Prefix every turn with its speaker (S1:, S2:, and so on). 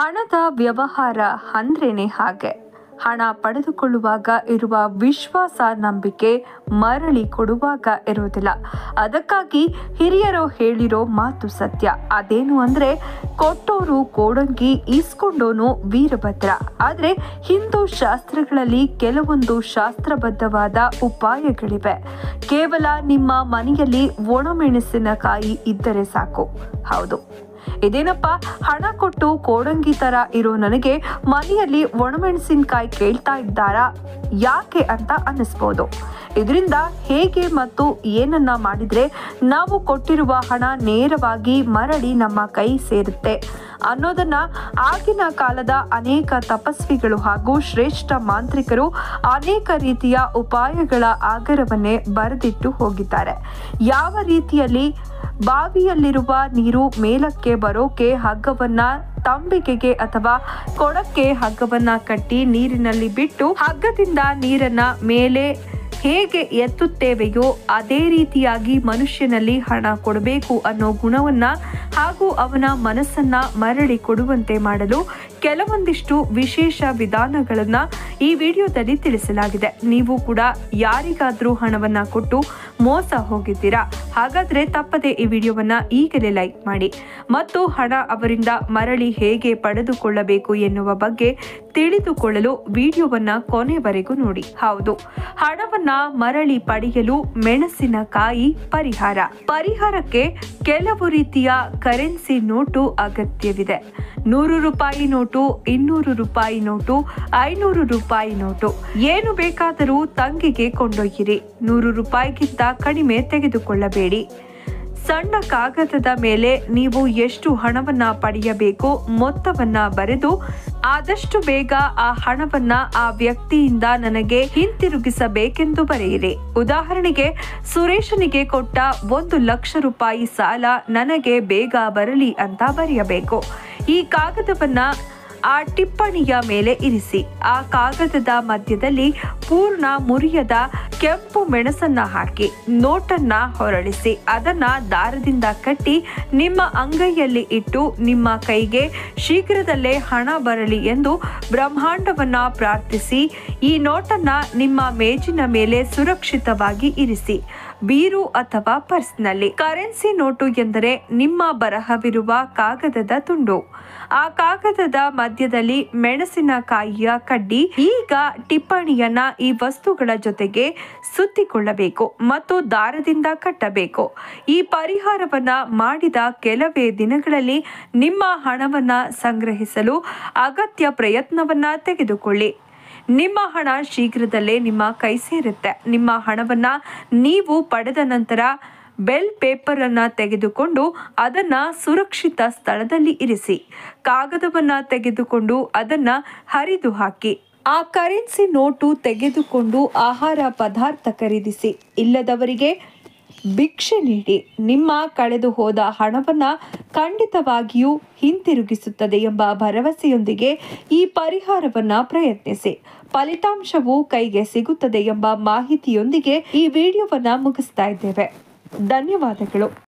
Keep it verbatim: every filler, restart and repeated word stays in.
S1: ಹಣದ ವ್ಯವಹಾರ ಅಂದ್ರೇನೆ ಹಾಗೆ. ಹಣ ಪಡೆದುಕೊಳ್ಳುವಾಗ ಇರುವ ವಿಶ್ವಾಸ, ನಂಬಿಕೆ ಮರಳಿ ಕೊಡುವಾಗ ಇರೋದಿಲ್ಲ. ಅದಕ್ಕಾಗಿ ಹಿರಿಯರು ಹೇಳಿರೋ ಮಾತು ಸತ್ಯ. ಅದೇನು ಅಂದ್ರೆ, ಕೊಟ್ಟೋರು ಕೋಡಂಗಿ, ಈಸ್ಕೊಂಡೋನು ವೀರಭದ್ರ. ಆದ್ರೆ ಹಿಂದೂ ಶಾಸ್ತ್ರಗಳಲ್ಲಿ ಕೆಲವೊಂದು ಶಾಸ್ತ್ರಬದ್ಧವಾದ ಉಪಾಯಗಳಿವೆ. ಕೇವಲ ನಿಮ್ಮ ಮನೆಯಲ್ಲಿ ಒಣಮೆಣಸಿನಕಾಯಿ ಇದ್ದರೆ ಸಾಕು. ಹೌದು, ಇದೇನಪ್ಪ, ಹಣ ಕೊಟ್ಟು ಕೋಡಂಗಿ ತರ ಇರೋ ನನಗೆ ಮನೆಯಲ್ಲಿ ಒಣಮೆಣಸಿನಕಾಯಿ ಕೇಳ್ತಾ ಇದ್ದಾರಾ ಯಾಕೆ ಅಂತ ಅನ್ನಿಸ್ಬೋದು. ಇದರಿಂದ ಹೇಗೆ ಮತ್ತು ಏನನ್ನ ಮಾಡಿದ್ರೆ ನಾವು ಕೊಟ್ಟಿರುವ ಹಣ ನೇರವಾಗಿ ಮರಳಿ ನಮ್ಮ ಕೈ ಸೇರುತ್ತೆ ಅನ್ನೋದನ್ನ ಆಗಿನ ಕಾಲದ ಅನೇಕ ತಪಸ್ವಿಗಳು ಹಾಗೂ ಶ್ರೇಷ್ಠ ಮಾಂತ್ರಿಕರು ಅನೇಕ ರೀತಿಯ ಉಪಾಯಗಳ ಆಗರವನ್ನೇ ಬರೆದಿಟ್ಟು ಹೋಗಿದ್ದಾರೆ. ಯಾವ ರೀತಿಯಲ್ಲಿ ಬಾವಿಯಲ್ಲಿರುವ ನೀರು ಮೇಲಕ್ಕೆ ಬರೋಕೆ ಹಗ್ಗವನ್ನ ತಂಬಿಗೆಗೆ ಅಥವಾ ಕೊಡಕ್ಕೆ ಹಗ್ಗವನ್ನ ಕಟ್ಟಿ ನೀರಿನಲ್ಲಿ ಬಿಟ್ಟು ಹಗ್ಗದಿಂದ ನೀರನ್ನ ಮೇಲೆ ಹೇಗೆ ಎತ್ತುತ್ತೇವೆಯೋ ಅದೇ ರೀತಿಯಾಗಿ ಮನುಷ್ಯನಲ್ಲಿ ಹಣ ಕೊಡಬೇಕು ಅನ್ನೋ ಗುಣವನ್ನ ಹಾಗೂ ಅವನ ಮನಸ್ಸನ್ನ ಮರಳಿ ಕೊಡುವಂತೆ ಮಾಡಲು ಕೆಲವೊಂದಿಷ್ಟು ವಿಶೇಷ ವಿಧಾನಗಳನ್ನ ಈ ವಿಡಿಯೋದಲ್ಲಿ ತಿಳಿಸಲಾಗಿದೆ. ನೀವು ಕೂಡ ಯಾರಿಗಾದ್ರೂ ಹಣವನ್ನ ಕೊಟ್ಟು ಮೋಸ ಹೋಗಿದ್ದೀರಾ? ಹಾಗಾದ್ರೆ ತಪ್ಪದೆ ಈ ವಿಡಿಯೋವನ್ನ ಈಗಲೇ ಲೈಕ್ ಮಾಡಿ ಮತ್ತು ಹಣ ಅವರಿಂದ ಮರಳಿ ಹೇಗೆ ಪಡೆದುಕೊಳ್ಳಬೇಕು ಎನ್ನುವ ಬಗ್ಗೆ ತಿಳಿದುಕೊಳ್ಳಲು ವಿಡಿಯೋವನ್ನ ಕೊನೆವರೆಗೂ ನೋಡಿ. ಹೌದು, ಹಣವನ್ನ ಮರಳಿ ಪಡೆಯಲು ಮೆಣಸಿನಕಾಯಿ ಪರಿಹಾರ. ಪರಿಹಾರಕ್ಕೆ ಕೆಲವು ರೀತಿಯ ಕರೆನ್ಸಿ ನೋಟು ಅಗತ್ಯವಿದೆ. ನೂರು ರೂಪಾಯಿ ನೋಟು, ಇನ್ನೂರು ರೂಪಾಯಿ ನೋಟು, ಐನೂರು ರೂಪಾಯಿ ನೋಟು, ಏನು ಬೇಕಾದರೂ ತಂಗಿಗೆ ಕೊಂಡೊಯ್ಯಿರಿ. ನೂರು ರೂಪಾಯಿಗಿಂತ ಕಡಿಮೆ ತೆಗೆದುಕೊಳ್ಳಬೇಡಿ. ಸಣ್ಣ ಕಾಗದದ ಮೇಲೆ ನೀವು ಎಷ್ಟು ಹಣವನ್ನ ಪಡೆಯಬೇಕು ಮೊತ್ತವನ್ನ ಬರೆದು ಆದಷ್ಟು ಬೇಗ ಆ ಹಣವನ್ನ ಆ ವ್ಯಕ್ತಿಯಿಂದ ನನಗೆ ಹಿಂತಿರುಗಿಸಬೇಕೆಂದು ಬರೆಯಿರಿ. ಉದಾಹರಣೆಗೆ, ಸುರೇಶನಿಗೆ ಕೊಟ್ಟ ಒಂದು ಲಕ್ಷ ರೂಪಾಯಿ ಸಾಲ ನನಗೆ ಬೇಗ ಬರಲಿ ಅಂತ ಬರೆಯಬೇಕು. ಈ ಕಾಗದವನ್ನ ಆ ಟಿಪ್ಪಣಿಯ ಮೇಲೆ ಇರಿಸಿ. ಆ ಕಾಗದದ ಮಧ್ಯದಲ್ಲಿ ಪೂರ್ಣ ಮುರಿಯದ ಕೆಂಪು ಮೆಣಸನ್ನ ಹಾಕಿ ನೋಟನ್ನ ಹೊರಳಿಸಿ ಅದನ್ನ ದಾರದಿಂದ ಕಟ್ಟಿ ನಿಮ್ಮ ಅಂಗೈಯಲ್ಲಿ ಇಟ್ಟು ನಿಮ್ಮ ಕೈಗೆ ಶೀಘ್ರದಲ್ಲೇ ಹಣ ಬರಲಿ ಎಂದು ಬ್ರಹ್ಮಾಂಡವನ್ನ ಪ್ರಾರ್ಥಿಸಿ ಈ ನೋಟನ್ನ ನಿಮ್ಮ ಮೇಜಿನ ಮೇಲೆ ಸುರಕ್ಷಿತವಾಗಿ ಇರಿಸಿ. ಬೀರು ಅಥವಾ ಪರ್ಸ್ನಲ್ಲಿ. ಕರೆನ್ಸಿ ನೋಟು ಎಂದರೆ ನಿಮ್ಮ ಬರಹವಿರುವ ಕಾಗದದ ತುಂಡು. ಆ ಕಾಗದದ ಮಧ್ಯದಲ್ಲಿ ಮೆಣಸಿನಕಾಯಿಯ ಕಡ್ಡಿ. ಈಗ ಟಿಪ್ಪಣಿಯನ್ನ ಈ ವಸ್ತುಗಳ ಜೊತೆಗೆ ಸುತ್ತಿಕೊಳ್ಳಬೇಕು ಮತ್ತು ದಾರದಿಂದ ಕಟ್ಟಬೇಕು. ಈ ಪರಿಹಾರವನ್ನ ಮಾಡಿದ ಕೆಲವೇ ದಿನಗಳಲ್ಲಿ ನಿಮ್ಮ ಹಣವನ್ನ ಸಂಗ್ರಹಿಸಲು ಅಗತ್ಯ ಪ್ರಯತ್ನವನ್ನ ತೆಗೆದುಕೊಳ್ಳಿ. ನಿಮ್ಮ ಹಣ ಶೀಘ್ರದಲ್ಲೇ ನಿಮ್ಮ ಕೈ ಸೇರುತ್ತೆ. ನಿಮ್ಮ ಹಣವನ್ನ ನೀವು ಪಡೆದ ನಂತರ ಬೆಲ್ ಪೇಪರ್ ಅನ್ನ ತೆಗೆದುಕೊಂಡು ಅದನ್ನ ಸುರಕ್ಷಿತ ಸ್ಥಳದಲ್ಲಿ ಇರಿಸಿ. ಕಾಗದವನ್ನ ತೆಗೆದುಕೊಂಡು ಅದನ್ನ ಹರಿದು ಹಾಕಿ. ಆ ಕರೆನ್ಸಿ ನೋಟು ತೆಗೆದುಕೊಂಡು ಆಹಾರ ಪದಾರ್ಥ ಖರೀದಿಸಿ. ಇಲ್ಲದವರಿಗೆ ಭಿಕ್ಷೆ ನೀಡಿ. ನಿಮ್ಮ ಕಳೆದು ಹೋದ ಹಣವನ್ನ ಖಂಡಿತವಾಗಿಯೂ ಹಿಂತಿರುಗಿಸುತ್ತದೆ ಎಂಬ ಭರವಸೆಯೊಂದಿಗೆ ಈ ಪರಿಹಾರವನ್ನ ಪ್ರಯತ್ನಿಸಿ. ಫಲಿತಾಂಶವು ಕೈಗೆ ಸಿಗುತ್ತದೆ ಎಂಬ ಮಾಹಿತಿಯೊಂದಿಗೆ ಈ ವಿಡಿಯೋವನ್ನ ಮುಗಿಸ್ತಾ ಇದ್ದೇವೆ. ಧನ್ಯವಾದಗಳು.